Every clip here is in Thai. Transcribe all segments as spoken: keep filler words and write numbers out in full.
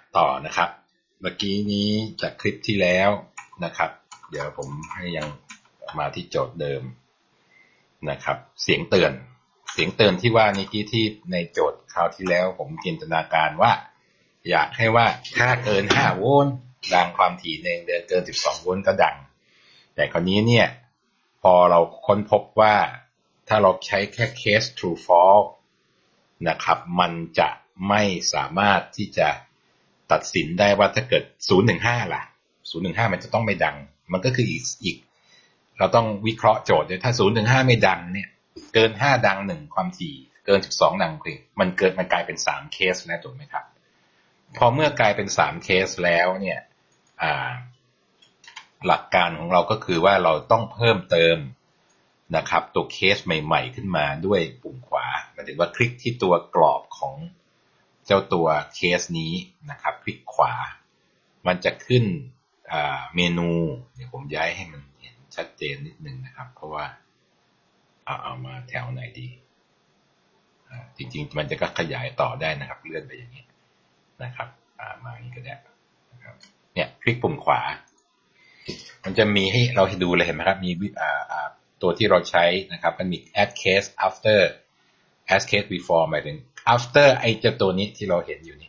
ต่อนะครับเมื่อกี้นี้จากคลิปที่แล้วนะครับเดี๋ยวผมให้ยังมาที่โจทย์เดิมนะครับเสียงเตือนเสียงเตือนที่ว่านี้ที่ในโจทย์คราวที่แล้วผมจินตนาการว่าอยากให้ว่าถ้าเกินห้าโวลต์ดังความถี่ในเดือนเกินสิบสองโวลต์ก็ดังแต่คราวนี้เนี่ยพอเราค้นพบว่าถ้าเราใช้แค่เคส true false นะครับมันจะไม่สามารถที่จะตัดสินได้ว่าถ้าเกิดศูนย์ถึงห้าล่ะศูนย์ถึงห้ามันจะต้องไม่ดังมันก็คืออีกอีกเราต้องวิเคราะห์โจทย์ด้วยถ้าศูนย์ถึงห้าไม่ดังเนี่ยเกินห้าดังหนึ่งความถี่เกินสิบสองดังคือมันเกิดมันกลายเป็นสามเคสแล้วถูกไหมครับพอเมื่อกลายเป็นสามเคสแล้วเนี่ยอ่าหลักการของเราก็คือว่าเราต้องเพิ่มเติมนะครับตัวเคสใหม่ๆขึ้นมาด้วยปุ่มขวาหมายถึงว่าคลิกที่ตัวกรอบของเจ้าตัวเคสนี้นะครับคลิกขวามันจะขึ้นเมนูเดี๋ยวผมย้ายให้มันเห็นชัดเจนนิดนึงนะครับเพราะว่าเอาเอามาแถวไหนดีจริงๆมันจะก็ขยายต่อได้นะครับเลื่อนไปอย่างนี้นะครับมาอย่างนี้ก็ได้นะครับเนี่ยคลิกปุ่มขวามันจะมีให้เราให้ดูเลยเห็นไหมครับมีตัวที่เราใช้นะครับมันมี add case after add case before หมายถึง after ไอ้เจ้าตัวนี้ที่เราเห็นอยู่นี่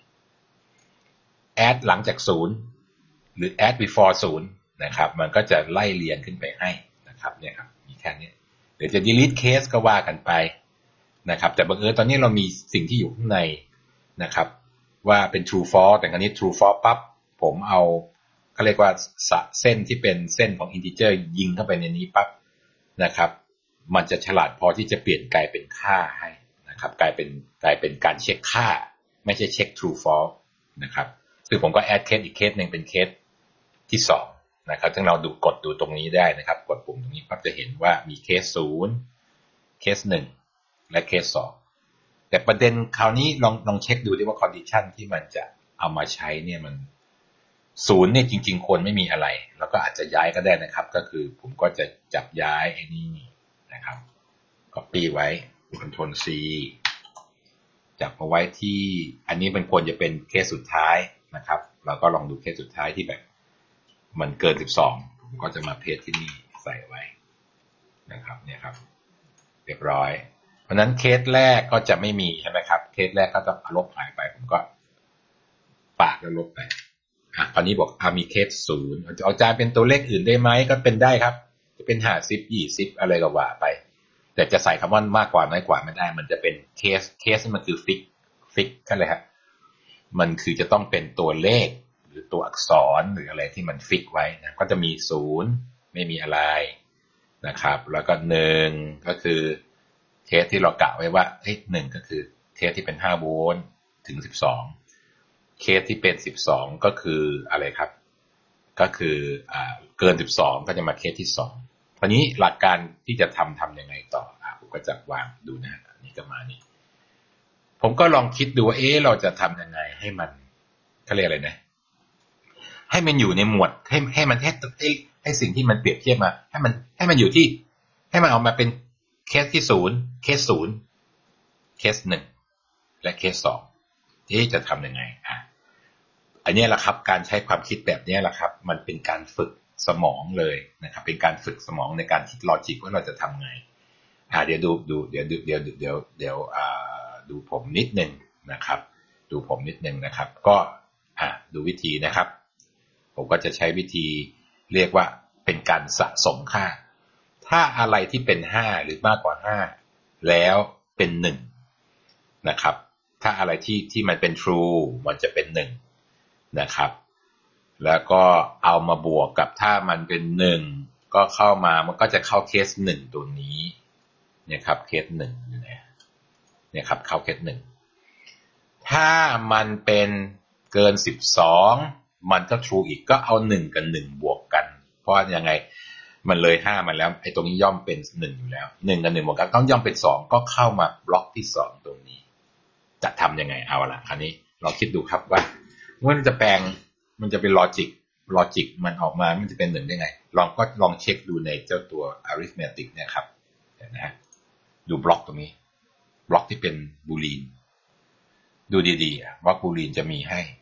add หลังจากศูนย์หรือ add before ศูนย์นะครับมันก็จะไล่เรียงขึ้นไปให้นะครับเนี่ยครับมีแค่นี้เดี๋ยวจะ delete case ก็ว่ากันไปนะครับแต่บังเอิญตอนนี้เรามีสิ่งที่อยู่ข้างในนะครับว่าเป็น true false แต่คราวนี้ true false ปั๊บผมเอาเขาเรียกว่าเส้นที่เป็นเส้นของ integer ยิงเข้าไปในนี้ปั๊บนะครับมันจะฉลาดพอที่จะเปลี่ยนกลายเป็นค่าให้นะครับกลายเป็นกลายเป็นการเช็คค่าไม่ใช่เช็ค true false นะครับซึ่งผมก็ add case อีกเคสหนึ่งเป็นเคสที่สองนะครับซึ่งเราดูกดดูตรงนี้ได้นะครับกดปุ่มตรงนี้ปั๊บจะเห็นว่ามีเคสศูนย์เคสหนึ่งและเคสสองแต่ประเด็นคราวนี้ลองลองเช็คดูดิว่า condition ที่มันจะเอามาใช้เนี่ยมันศูนย์เนี่ยจริงๆควรไม่มีอะไรแล้วก็อาจจะย้ายก็ได้นะครับก็คือผมก็จะจับย้ายไอ้นี่นะครับ copy ไว้ control C จับมาไว้ที่อันนี้มันควรจะเป็นเคสสุดท้ายนะครับเราก็ลองดูเคสสุดท้ายที่แบบมันเกินสิบสองผมก็จะมาเพจที่นี่ใส่ไว้นะครับเนี่ยครับเรียบร้อยเพราะนั้นเคสแรกก็จะไม่มีใช่ไหมครับเคสแรกก็จะลบหายไปผมก็ปากแล้วลบไปอ่ะตอนนี้บอกอ่ะมีเคสศูนย์เอาจานเป็นตัวเลขอื่นได้ไหมก็เป็นได้ครับจะเป็นห้าสิบ ยี่สิบอะไรก็ว่าไปแต่จะใส่คำว่ามากกว่าน้อยกว่าไม่ได้มันจะเป็นเคสเคสมันคือฟิกฟิกกันเลยครับมันคือจะต้องเป็นตัวเลขหรือตัวอักษรหรืออะไรที่มันฟิกไว้นะก็จะมีศูนย์ไม่มีอะไรนะครับแล้วก็หนึ่งก็คือเคสที่เรากะไว้ว่าเฮ้ยหนึ่งก็คือเคสที่เป็นห้าโวลต์ถึงสิบสองเคสที่เป็นสิบสองก็คืออะไรครับก็คืออ่าเกินสิบสองก็จะมาเคสที่สองทีนี้หลักการที่จะทำทำยังไงต่ออ่ะผมก็จะวางดูนะนี่ก็มานี่ผมก็ลองคิดดูว่าเอ๊ะเราจะทำยังไงให้มันเขาเรียกอะไรนะให้มันอยู่ในหมวดให้ให้มันให้ให้ให้สิ่งที่มันเปรียบเทียบมาให้มันให้มันอยู่ที่ให้มันออกมาเป็นเคสที่ศูนย์เคสศูนย์เคสหนึ่งและเคสสองที่จะทำยังไงอ่ะอันนี้แหละครับการใช้ความคิดแบบนี้แหละครับมันเป็นการฝึกสมองเลยนะครับเป็นการฝึกสมองในการคิดลอจิกว่าเราจะทำไงอ่าเดี๋ยวดูดูเดี๋ยวเดี๋ยวเดี๋ยวเดี๋ยวอ่าดูผมนิดนึงนะครับดูผมนิดนึงนะครับก็อ่าดูวิธีนะครับผมก็จะใช้วิธีเรียกว่าเป็นการสะสมค่าถ้าอะไรที่เป็นห้าหรือมากกว่าห้าแล้วเป็นหนึ่งนะครับถ้าอะไรที่ที่มันเป็น true มันจะเป็นหนึ่งนะครับแล้วก็เอามาบวกกับถ้ามันเป็นหนึ่งก็เข้ามามันก็จะเข้าเคสหนึ่งตัวนี้เนี่ยครับเคสหนึ่งเนี่ยเนี่ยครับเข้าเคสหนึ่งถ้ามันเป็นเกินสิบสองมันก็ true อีกก็เอาหนึ่งกับหนึ่งบวกกันเพราะยังไงมันเลยห้ามันแล้วไอ้ตรงนี้ย่อมเป็นหนึ่งอยู่แล้วหนึ่งกับหนึ่งบวกกันต้องย่อมเป็นสองก็เข้ามาบล็อกที่สองตรงนี้จะทำยังไงเอาล่ะคราวนี้ลองคิดดูครับว่ามันจะแปลงมันจะเป็นลอจิกลอจิกมันออกมามันจะเป็นหนึ่งได้ไงลองก็ลองเช็คดูในเจ้าตัว arithmetic เนี่ยครับเดี๋ยวนะดูบล็อกตรงนี้บล็อกที่เป็นบูลีนดูดีๆว่าบูลีนจะมีให้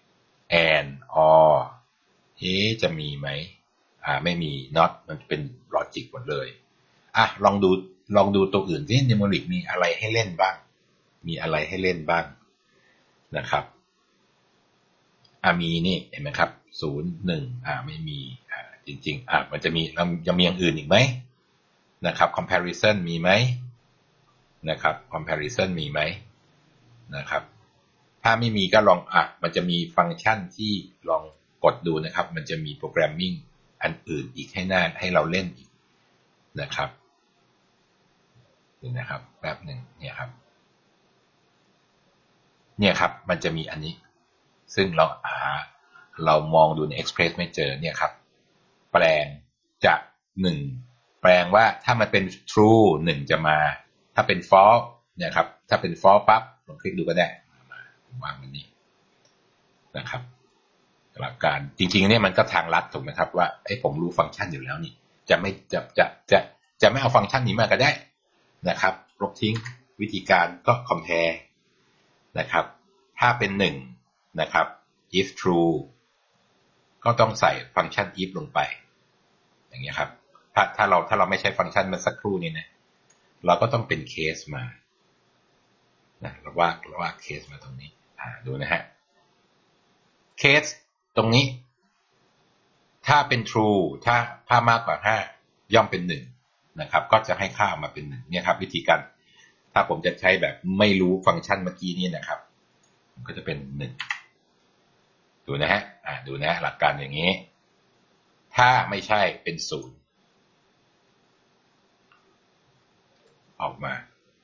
and or เอ๊ะจะมีไหมอ่าไม่มี not มันเป็น logic หมดเลยอ่ะลองดูลองดูตัวอื่นที่ numeric มีอะไรให้เล่นบ้างมีอะไรให้เล่นบ้างนะครับอ่ะมีนี่เห็นไหมครับศูนย์หนึ่งอ่าไม่มีอ่าจริงๆอ่ะมันจะมีเราจะมีอย่างอื่นอีกไหมนะครับ comparison มีไหมนะครับ comparison มีไหมนะครับถ้าไม่มีก็ลองอ่ะมันจะมีฟังก์ชันที่ลองกดดูนะครับมันจะมีโปรแกรมมิ่งอันอื่นอีกให้หน้าให้เราเล่นอีกนะครับนี่นะครับแป๊บหนึ่งเนี่ยครับเนี่ยครับมันจะมีอันนี้ซึ่งเราหาเรามองดูใน Express ไม่เจอเนี่ยครับแปลงจากหนึ่งแปลงว่าถ้ามันเป็น true หนึ่งจะมาถ้าเป็น false เนี่ยครับถ้าเป็น false ปั๊บลองคลิกดูก็ได้วางมันนี้นะครับหลักการจริงๆเนี่ยมันก็ทางลัดถูกไหมครับว่าไอ้ผมรู้ฟังก์ชันอยู่แล้วนี่จะไม่จะจะจะจะไม่เอาฟังก์ชันนี้มาก็ได้นะครับลบทิ้งวิธีการก็ compare นะครับถ้าเป็นหนึ่งนะครับ if true ก็ต้องใส่ฟังก์ชัน if ลงไปอย่างเงี้ยครับถ้าถ้าเราถ้าเราไม่ใช้ฟังก์ชันเมื่อสักครู่นี้นะเราก็ต้องเป็นเคสมานะเราว่าเราว่าเคสมาตรงนี้อ่าดูนะฮะเคสตรงนี้ถ้าเป็น true ถ้าถ้ามากกว่าห้าย่อมเป็นหนึ่งนะครับก็จะให้ค่ามาเป็นหนึ่งเนี่ยครับวิธีการถ้าผมจะใช้แบบไม่รู้ฟังก์ชันเมื่อกี้นี้นะครับมันก็จะเป็นหนึ่งดูนะฮะอ่าดูนะหลักการอย่างนี้ถ้าไม่ใช่เป็นศูนย์ออกมา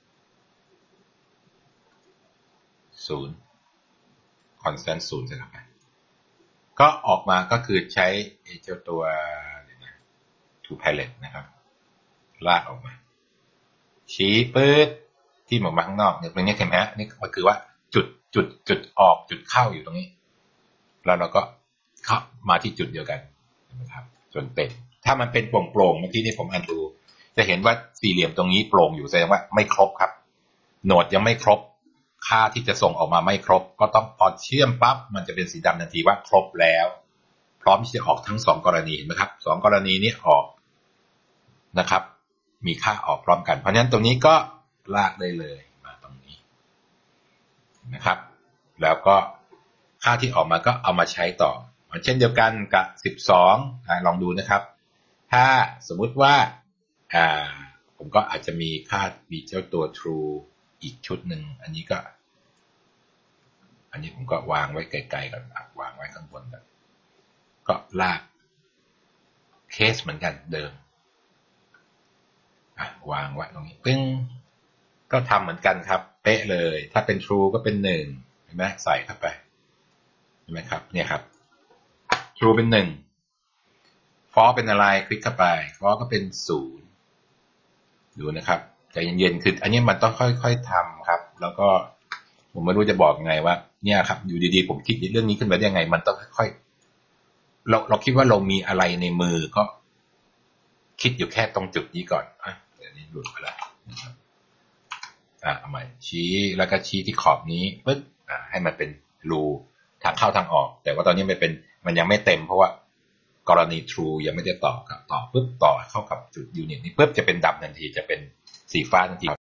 ศูนย์ constant ศูนย์ใช่ไหมก็ออกมาก็คือใช้เจ้าตัว to palette นะครับลากออกมาชี้ปื๊ดที่หมอกมาข้างนอกเนี่ยตรงนี้เห็นไหมฮะนี่ก็คือว่าจุดจุดจุดออกจุดเข้าอยู่ตรงนี้แล้วเราก็เข้ามาที่จุดเดียวกันนะครับจนเป็นถ้ามันเป็นโปร่งๆเมื่อกี้นี่ผมอ่านดูจะเห็นว่าสี่เหลี่ยมตรงนี้โปร่งอยู่แสดงว่าไม่ครบครับโหนดยังไม่ครบค่าที่จะส่งออกมาไม่ครบก็ต้องพอเชื่อมปั๊บมันจะเป็นสีดำทันทีว่าครบแล้วพร้อมที่จะออกทั้งสองกรณีเห็นไหมครับสองกรณีนี้ออกนะครับมีค่าออกพร้อมกันเพราะฉะนั้นตรงนี้ก็ลากได้เลยมาตรงนี้นะครับแล้วก็ค่าที่ออกมาก็เอามาใช้ต่อเช่นเดียวกันกับสิบสองลองดูนะครับถ้าสมมุติว่าอ่าผมก็อาจจะมีค่ามีเจ้าตัว true อีกชุดหนึ่งอันนี้ก็อันนี้ผมก็วางไว้ไกลๆก่อนวางไว้ข้างบนก่อนก็ลากเคสเหมือนกันเดิมวางไว้ตรงนี้ปึ้งก็ทำเหมือนกันครับเป๊ะเลยถ้าเป็น true ก็เป็นหนึ่งเห็นไหมใส่เข้าไปเห็นไหมครับเนี่ยครับ true เป็นหนึ่ง false เป็นอะไรคลิกเข้าไป false ก็เป็นศูนย์ดูนะครับใจเย็นๆคืออันนี้มันต้องค่อยๆทำครับแล้วก็ผมไม่รู้จะบอกไงว่าเนี่ยครับอยู่ดีๆผมคิดเรื่องนี้ขึ้นมาได้ยังไงมันต้องค่อยๆเราเราคิดว่าเรามีอะไรในมือก็คิดอยู่แค่ตรงจุดนี้ก่อนอ่ะเดี๋ยวนี้หลุดไปแล้วนะครับอ่ะเอาใหม่ชี้แล้วก็ชี้ที่ขอบนี้ปึ๊บอ่ะให้มันเป็นรูทางเข้าทางออกแต่ว่าตอนนี้มันเป็นมันยังไม่เต็มเพราะว่ากรณี true ยังไม่ได้ต่อกับต่อปึ๊บต่อเข้ากับจุด unit นี้ปึ๊บจะเป็นดำทันทีจะเป็นสีฟ้าทันที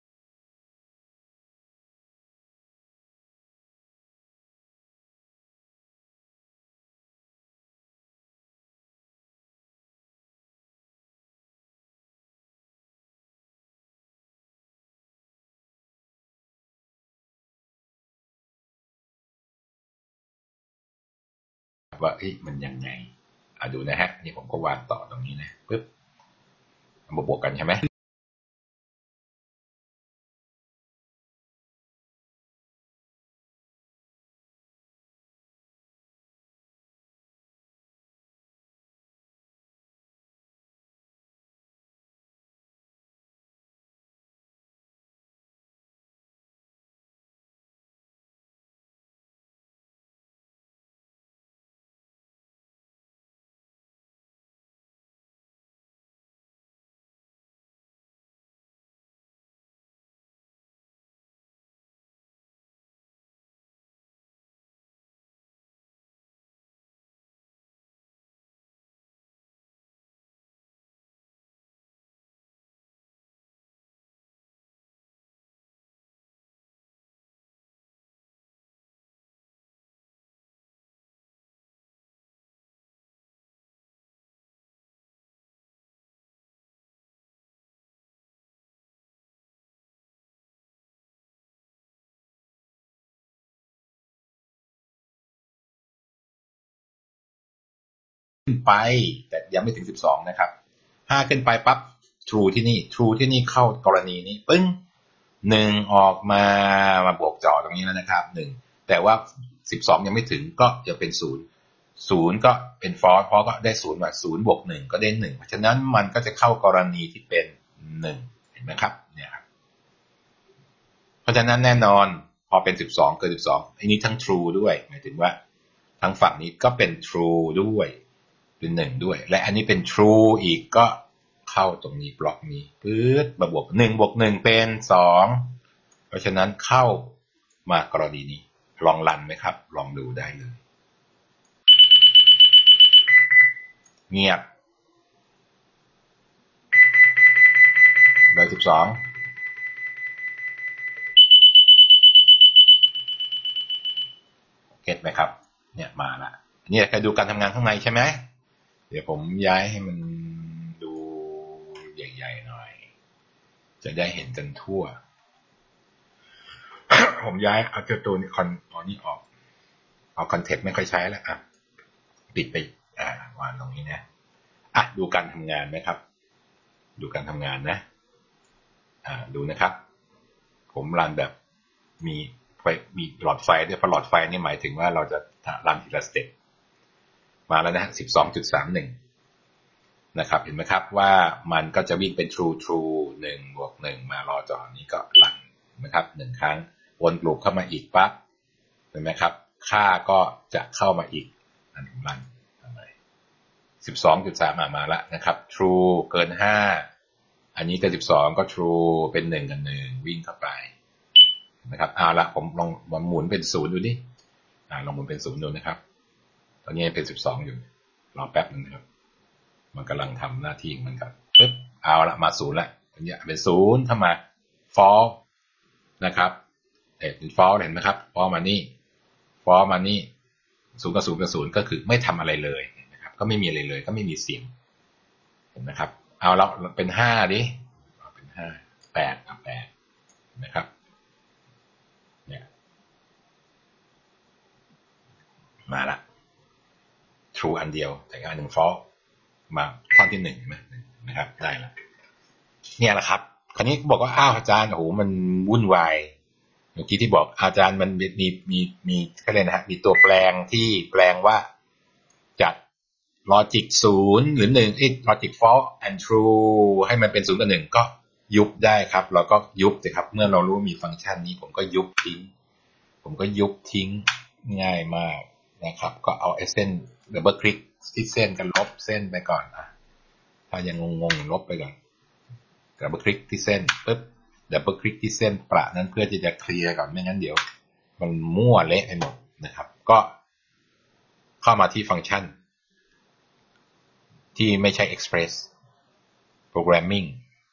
ว่าเฮ้ยมันยังไงอ่ะดูนะฮะนี่ผมก็วางต่อตรงนี้นะปึ๊บมาบวกกันใช่ไหมขึ้นไปแต่ยังไม่ถึงสิบสองนะครับห้าขึ้นไปปั๊บ true ที่นี่ true ที่นี่เข้ากรณีนี้ปึ้งหนึ่งออกมามาบวกจอตรงนี้แล้วนะครับหนึ่งแต่ว่าสิบสองยังไม่ถึงก็จะเป็นศูนย์ศูนย์ก็เป็น false เพราะก็ได้ศูนย์มาศูนย์บวกหนึ่งก็ได้หนึ่งเพราะฉะนั้นมันก็จะเข้ากรณีที่เป็นหนึ่งเห็นไหมครับเนี่ยครับเพราะฉะนั้นแน่นอนพอเป็นสิบสองเกิดสิบสองอันนี้ทั้ง true ด้วยหมายถึงว่าทั้งฝั่งนี้ก็เป็น true ด้วยเป็นหนึ่งด้วยและอันนี้เป็น true อีกก็เข้าตรงนี้บล็อกนี้ปื๊ดมาบวกหนึ่งบวกหนึ่งเป็นสองเพราะฉะนั้นเข้ามากรณีนี้ลองรันไหมครับลองดูได้เลยเงียบเลยสิบสองเก็ตไหมครับเนี่ยมาละเนี่ยใครดูการทำงานข้างในใช่ไหมเดี๋ยวผมย้ายให้มันดูใหญ่ๆหน่อยจะได้เห็นกันทั่ว ผมย้ายเอาเจ้าตัวนี้คอนเอานี้ออกเอาคอนเทกต์ไม่ค่อยใช้แล้วอ่ะปิดไปอ่าวางตรงนี้นะอ่ะดูการทำงานไหมครับดูการทำงานนะอ่าดูนะครับผมรันแบบมีไฟมีหลอดไฟด้วยเพราะหลอดไฟนี่หมายถึงว่าเราจะรันทีละสเต็ปมาแล้วนะ สิบสองจุดสามหนึ่ง นะครับเห็นไหมครับว่ามันก็จะวิ่งเป็น true true หนึ่งบวกหนึ่งมารอจอนี้ก็รันนะครับหนึ่งครั้งวนลูปเข้ามาอีกปั๊บเห็นไหมครับค่าก็จะเข้ามาอีกอันนี้รันทำไม สิบสองจุดสาม มามาแล้วนะครับ true เกินห้าอันนี้ก็สิบสองก็ true เป็นหนึ่งกับหนึ่งวิ่งเข้าไปนะครับเอาละผมลองมาหมุนเป็นศูนย์ดูดิอ่าลองหมุนเป็นศูนย์ดูนะครับตอนนี้เป็นสิบสองอยู่รอแป๊บนึงนะครับมันกำลังทำหน้าที่มันครับปึ๊บเอาละมาศูนย์ละอันนี้เป็นศูนย์ถ้ามา false นะครับเอ๊ะเป็น false เห็นไหมครับ false มานี่ false มานี่ศูนย์กับศูนย์กับศูนย์ก็คือไม่ทำอะไรเลยนะครับก็ไม่มีอะไรเลยก็ไม่มีเสียงเห็นไหมครับเอาละเป็นห้าดิเป็นห้าแปดกับแปดนะครับเนี่ยมาละ true อันเดียวแต่อันหนึ่ง false มาท่อนที่หนึ่งนะครับได้แล้วเนี่ยแหละครับคราวนี้บอกว่าอ้าวอาจารย์โอ้โหมันวุ่นวายเมื่อกี้ที่บอกอาจารย์มันมีมีมีมีอะไรนะฮะมีตัวแปลงที่แปลงว่าจาก logic ศูนย์หรือหนึ่งที่ logic false and true ให้มันเป็นศูนย์กับหนึ่งก็ยุบได้ครับเราก็ยุบสิครับเมื่อเรารู้มีฟังก์ชันนี้ผมก็ยุบทิ้งผมก็ยุบทิ้งง่ายมากนะครับก็เอาไอ้เส้นดับเบิลคลิกที่เส้นกันลบเส้นไปก่อนนะถ้ายังงงๆลบไปก่อนดับเบิลคลิกที่เส้นปึ๊บดับเบิลคลิกที่เส้นประนั้นเพื่อที่จะเคลียร์ก่อนไม่งั้นเดี๋ยวมันมั่วเละไปหมดนะครับก็เข้ามาที่ฟังก์ชันที่ไม่ใช่ express programming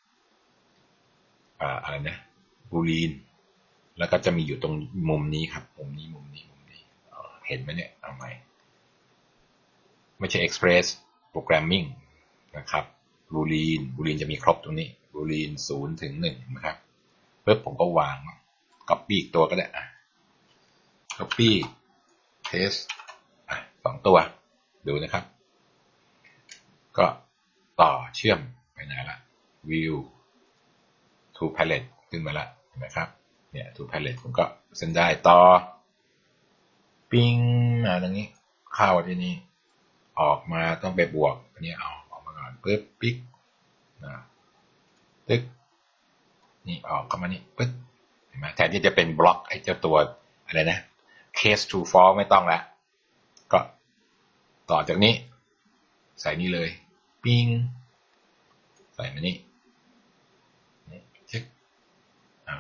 อ่าอะไรนะ boolean แล้วก็จะมีอยู่ตรงมุมนี้ครับมุมนี้มุมนี้มุมนี้เห็นไหมเนี่ยเอาไหมไม่ใช่ express programming นะครับ boolean boolean จะมีครบตรงนี้ boolean ศูนย์ถึงหนึ่งนะครับเพิ่มผมก็วาง copy อีกตัวก็ได้อ่ะ copy paste อ่ะสองตัวดูนะครับก็ต่อเชื่อมไปไหนละ view to palette ขึ้นมาละเห็นไหมครับเนี่ย to palette ผมก็เส้นได้ต่อปิ้งมาตรงนี้เข้าที่นี้ออกมาต้องไปบวกอันนี้เอาออกมาก่อนปึ๊บปิ๊กนะตึ๊กนี่ออกเข้ามานี่ปึ๊บเห็นไหมแทนที่จะเป็นบล็อกไอ้เจ้าตัวอะไรนะ case to false ไม่ต้องละก็ต่อจากนี้ใส่นี่เลยปิ้งใส่มานี่เช็คเอา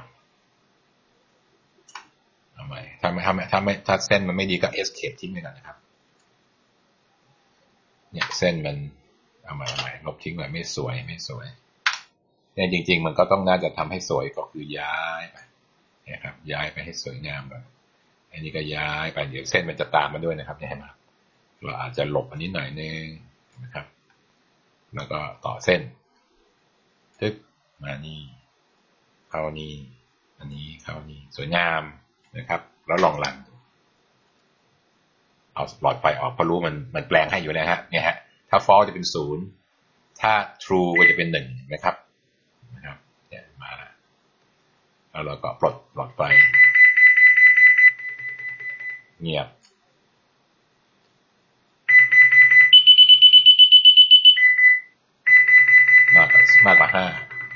เอาใหม่ถ้าไม่ถ้าไม่ถ้าไม่ถ้าเส้นมันไม่ดีก็ escape ทิ้งไปก่อนนะครับเนี่ยเส้นมันเอาใหม่เอาใหม่ลบทิ้งไปไม่สวยไม่สวยเนี่ยจริงๆมันก็ต้องน่าจะทำให้สวยก็คือย้ายไปเนี่ยครับย้ายไปให้สวยงามก่อนอันนี้ก็ย้ายไปเดี๋ยวเส้นมันจะตามมาด้วยนะครับเนี่ยเห็นไหมเราอาจจะหลบอันนี้หน่อยนึงนะครับแล้วก็ต่อเส้นทึกมานี่เข้านี่อันนี้เข้านี่สวยงามนะครับแล้วลองรันเอาหลอดไฟออกเพราะรู้มันมันแปลงให้อยู่นะฮะเนี่ยฮะถ้า false จะเป็นศูนย์ถ้า true ก็จะเป็นหนึ่งนะครับนะครับเนี่ยมาแล้วแล้วเราก็ปลดปลดไฟเงียบมากกว่ามากกว่าห้า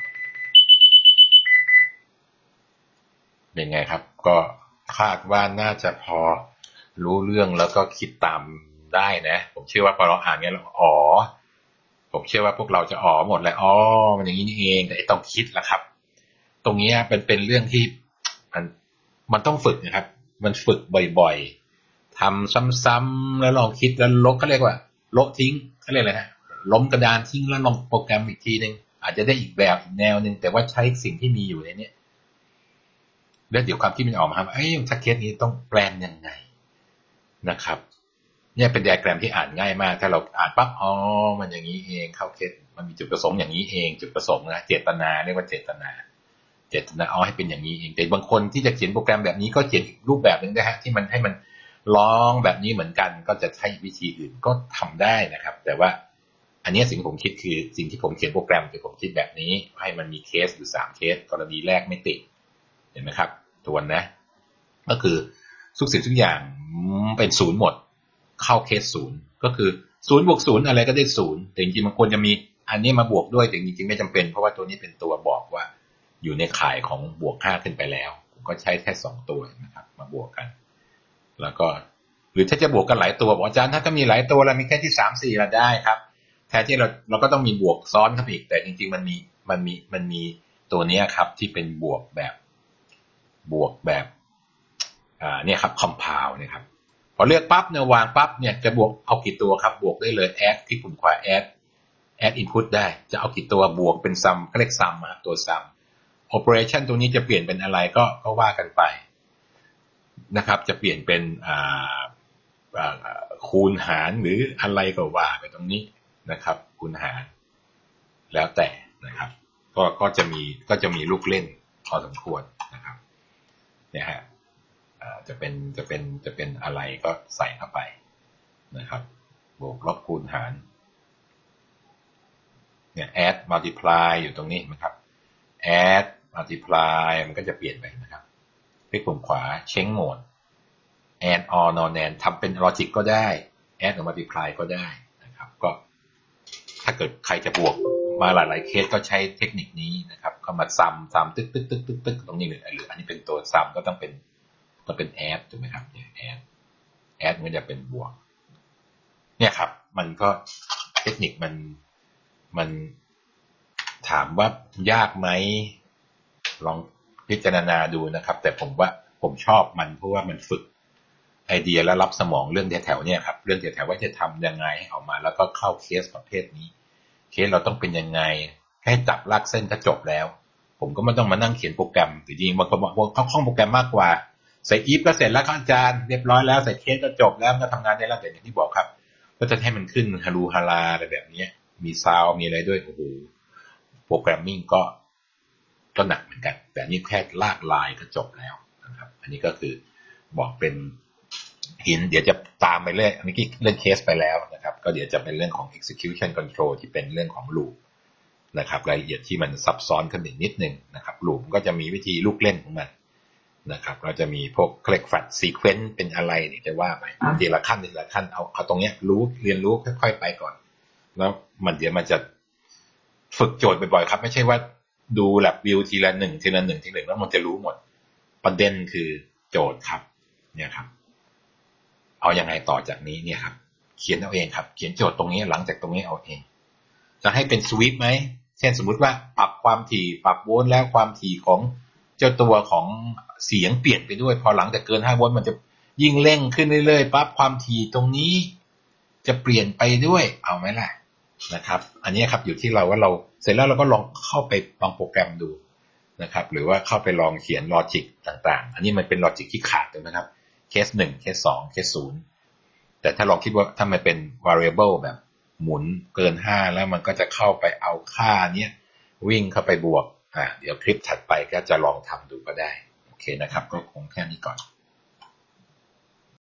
เป็นไงครับก็คาดว่าน่าจะพอรู้เรื่องแล้วก็คิดตามได้นะผมเชื่อว่าพอเราอ่านเงี้ยเราอ๋อผมเชื่อว่าพวกเราจะอ๋อหมดเลยอ๋อมันอย่างนี้นี่เองแต่ต้องคิดละครับตรงนี้เป็นเป็นเรื่องที่มันมันต้องฝึกนะครับมันฝึกบ่อยๆทำซ้ำๆแล้วลองคิดแล้วลบเขาเรียกว่าลบทิ้งเขาเรียกอะไรฮะล้มกระดานทิ้งแล้วลองโปรแกรมอีกทีนึงอาจจะได้อีกแบบอีกแนวนึงแต่ว่าใช้สิ่งที่มีอยู่ในนี้แล้วเดี๋ยวความที่มันออกมาเอ้ยถ้าเคสนี้ต้องแปลนยังไงนะครับเนี่ยเป็นไดอะแกรมที่อ่านง่ายมากถ้าเราอ่านปั๊บอ๋อมันอย่างนี้เองเข้าเคสมันมีจุดประสงค์อย่างนี้เองจุดประสงค์นะเจตนาเรียกว่าเจตนาเจตนาเอาให้เป็นอย่างนี้เองแต่บางคนที่จะเขียนโปรแกรมแบบนี้ก็เขียนอีกรูปแบบนึงนะฮะที่มันให้มันร้องแบบนี้เหมือนกันก็จะใช้วิธีอื่นก็ทำได้นะครับแต่ว่าอันนี้สิ่งที่ผมคิดคือสิ่งที่ผมเขียนโปรแกรมคือผมคิดแบบนี้ให้มันมีเคสอยู่สามเคสกรณีแรกไม่ติดเห็นไหมครับทวนนะก็คือทุกสิ่งทุกอย่างเป็นศูนย์หมดเข้าเคสศูนย์ก็คือศูนย์บวกศูนย์อะไรก็ได้ศูนย์แต่จริงๆมันควรจะมีอันนี้มาบวกด้วยแต่จริงๆไม่จำเป็นเพราะว่าตัวนี้เป็นตัวบอกว่าอยู่ในข่ายของบวกห้าขึ้นไปแล้วผมก็ใช้แค่สองตัวนะครับมาบวกกันแล้วก็หรือถ้าจะบวกกันหลายตัวบอกอาจารย์ถ้าก็มีหลายตัวแล้วมีแค่ที่สามสี่ละได้ครับแทนที่เราเราก็ต้องมีบวกซ้อนเข้าไปอีกแต่จริงๆมันมีมันมีมันมีตัวนี้ครับที่เป็นบวกแบบบวกแบบอ่าเนี่ยครับ compound เนี่ยครับพอเลือกปั๊บเนี่ยวางปั๊บเนี่ยจะบวกเอากี่ตัวครับบวกได้เลย add ที่ปุ่มขวา add add input ได้จะเอากี่ตัวบวกเป็น sum เรียก sum มาตัว sum operation ตรงนี้จะเปลี่ยนเป็นอะไรก็ก็ว่ากันไปนะครับจะเปลี่ยนเป็นอ่าคูณหารหรืออะไรก็ว่าไปตรงนี้นะครับคูณหารแล้วแต่นะครับก็ก็จะมีก็จะมีลูกเล่นพอสมควรนะครับเนี่ยฮะจะเป็นจะเป็นจะเป็นอะไรก็ใส่เข้าไปนะครับบวกลบคูณหารเนี่ย add multiply อยู่ตรงนี้นะครับ add multiply มันก็จะเปลี่ยนไปนะครับคลิกปุ่มขวา change mode and or non and ทำเป็น logic ก็ได้ add หรือ multiply ก็ได้นะครับก็ถ้าเกิดใครจะบวกมาหลายๆเคสก็ใช้เทคนิคนี้นะครับเข้ามาซ้ำซ้ำตึ๊กตึ๊กตึ๊กตึ๊กตึ๊กตรงนี้หรือหรืออันนี้เป็นตัวซ้ำก็ต้องเป็นต้องเป็น add ถูกไหมครับเนี่ย add add มันจะเป็นบวกเนี่ยครับมันก็เทคนิคมันมันถามว่ายากไหมลองพิจารณาดูนะครับแต่ผมว่าผมชอบมันเพราะว่ามันฝึกไอเดียและรับสมองเรื่องแถวๆเนี่ยครับเรื่องแถวๆว่าจะทำยังไงให้ออกมาแล้วก็เข้าเคสประเภทนี้เคสเราต้องเป็นยังไงแค่จับลากเส้นก็จบแล้วผมก็ไม่ต้องมานั่งเขียนโปรแกรมจริงๆบางคนบอกว่าเขาคล่องโปรแกรมมากกว่าใส่อีฟก็เสร็จแล้วครับอาจารย์เรียบร้อยแล้วใส่เคสก็จบแล้วก็ทำงานได้แล้วแต่อย่างที่บอกครับก็จะให้มันขึ้นฮารูฮาราอะไรแบบนี้มีซาวมีอะไรด้วยโอ้โหโปรแกรมมิ่งก็ก็หนักเหมือนกันแต่นี่แค่ลากลายก็จบแล้วนะครับอันนี้ก็คือบอกเป็นหินเดี๋ยวจะตามไปเรื่อยอันนี้เรื่องเคสไปแล้วนะครับก็เดี๋ยวจะเป็นเรื่องของ execution control ที่เป็นเรื่องของ loop นะครับรายละเอียดที่มันซับซ้อนขึ้นอีกนิดนึงนะครับ loop ก็จะมีวิธีลูกเล่นของมันนะครับเราจะมีพวก click flat sequence เป็นอะไรนี่จะว่าไปทีละขั้นทีละขั้นเอาเอาตรงเนี้ยรู้เรียนรู้ค่อยๆไปก่อนแล้วมันเดี๋ยวมันจะฝึกโจทย์บ่อยๆครับไม่ใช่ว่าดูแลบวิวทีละหนึ่งทีละหนึ่งทีละหนึ่งแล้วมันจะรู้หมดประเด็นคือโจทย์ครับเนี่ยครับเอายังไงต่อจากนี้เนี่ยครับเขียนเอาเองครับเขียนโจทย์ตรงนี้หลังจากตรงนี้เอาเองจะให้เป็นสวิปไหมเช่นสมมุติว่าปรับความถี่ปรับโวลต์แล้วความถี่ของเจ้าตัวของเสียงเปลี่ยนไปด้วยพอหลังจากเกินห้าโวลต์มันจะยิ่งเร่งขึ้นเรื่อยๆปั๊บความถี่ตรงนี้จะเปลี่ยนไปด้วยเอาไหมล่ะนะครับอันนี้ครับอยู่ที่เราว่าเราเสร็จแล้วเราก็ลองเข้าไปลองโปรแกรมดูนะครับหรือว่าเข้าไปลองเขียนลอจิกต่างๆอันนี้มันเป็นลอจิกที่ขาดเลยนะครับเคสหนึ่งเคสสองเคสศูนย์แต่ถ้าลองคิดว่าถ้ามันเป็น variable แบบหมุนเกินห้าแล้วมันก็จะเข้าไปเอาค่าเนี้ยวิ่งเข้าไปบวกอ่าเดี๋ยวคลิปถัดไปก็จะลองทำดูก็ได้โอเคนะครับก็คงแค่นี้ก่อน